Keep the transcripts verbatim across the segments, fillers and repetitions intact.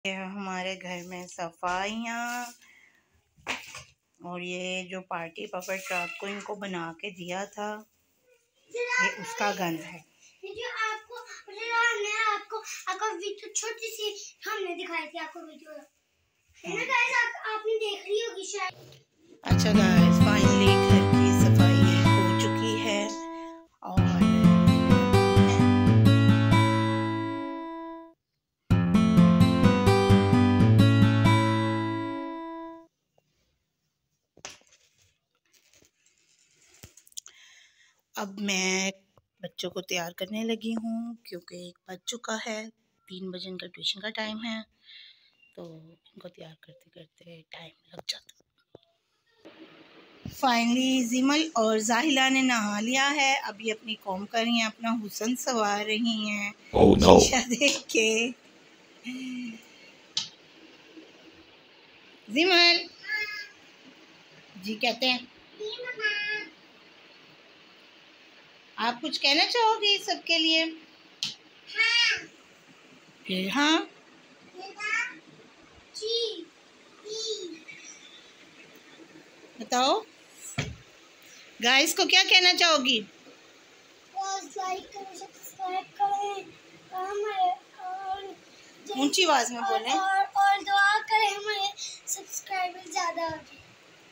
हमारे घर में सफाइयाँ। और ये जो पार्टी पपेट रात को इनको बना के दिया था, ये उसका गंज है। जो आपको हमने आपको आपको वीडियो छोटी सी हमने दिखाई थी आपको वीडियो, है ना गाइस? आप आपने देख ली होगी शायद। अच्छा गाइस, फाइनली घर की सफाई हो चुकी है और अब मैं बच्चों को तैयार करने लगी हूँ क्योंकि एक बज चुका है, तीन बजे इनका ट्यूशन का टाइम है, तो इनको तैयार करते करते टाइम लग जाता। फाइनली जिमल और जाहिला ने नहा लिया है। अब ये अपनी कॉम कर रही हैं, अपना हुस्न संवार रही हैं oh, no. शीशा देख के। जिमल जी कहते हैं, आप कुछ कहना चाहोगे सबके लिए? हाँ। फिर हाँ जी, जी। बताओ गाइस को क्या कहना चाहोगी? लाइक करें, सब्सक्राइब करें, और ऊंची आवाज में बोलें और, और दुआ करें हमारे सब्सक्राइबर ज्यादा हो जाए।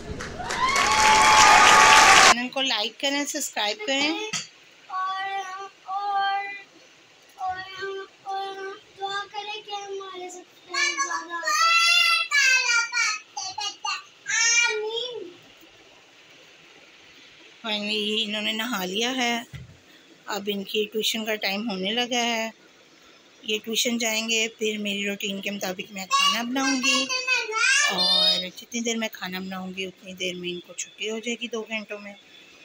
चैनल को लाइक करें, सब्सक्राइब करें और और और हम और दुआ करें कि हमारे सब्सक्राइबर ज्यादा हो जाए। आमीन। फाइनली इन्होंने नहा लिया है। अब इनकी ट्यूशन का टाइम होने लगा है, ये ट्यूशन जाएंगे। फिर मेरी रूटीन के मुताबिक मैं खाना बनाऊंगी और जितनी देर मैं खाना बनाऊंगी उतनी देर में इनको छुट्टी हो जाएगी, दो घंटों में।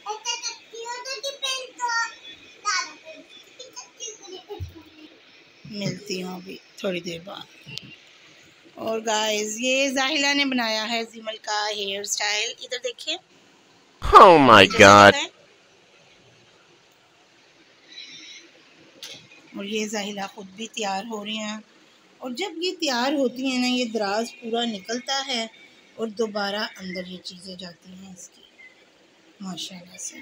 मिलती हूँ अभी थोड़ी देर बाद। और गाइस, ये जाहिला ने बनाया है जिमल का हेयर स्टाइल, इधर देखिए। Oh my God! और ये जाहिला खुद भी तैयार हो रही हैं। और जब ये तैयार होती हैं ना, ये दराज पूरा निकलता है और दोबारा अंदर ये चीज़ें जाती हैं इसकी, माशाल्लाह से।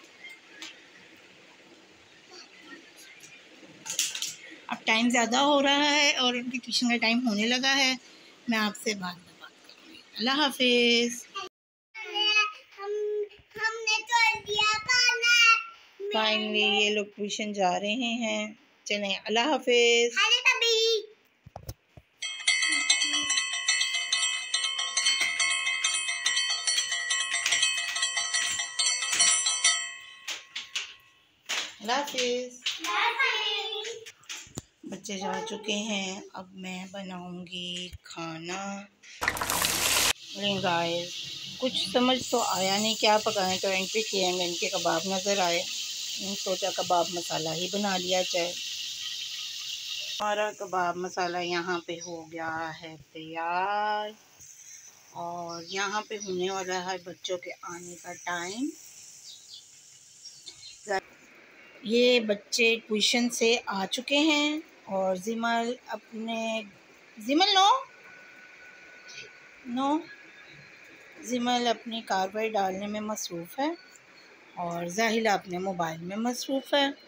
अब टाइम ज़्यादा हो रहा है और उनकी ट्यूशन का टाइम होने लगा है। मैं आपसे बाद में बात करूँगी। अल्लाह हाफिज़। फाइनली ये लोग ट्यूशन जा रहे हैं। चलें, अल्लाह हाफिज़। अल्लाह हाफिज़। बच्चे जा चुके हैं, अब मैं बनाऊंगी खाना। गाइस, कुछ समझ तो आया नहीं क्या पकाएं, तो एंट्री किए हैं, इनके कबाब नज़र आए, सोचा कबाब मसाला ही बना लिया जाए। हमारा कबाब मसाला यहाँ पे हो गया है तैयार और यहाँ पे होने वाला है बच्चों के आने का टाइम। ये बच्चे ट्यूशन से आ चुके हैं और जिमल अपने जिमल नो नो जिमल अपनी कार्बाइड डालने में मसरूफ़ है और जाहिला अपने मोबाइल में मसरूफ़ है।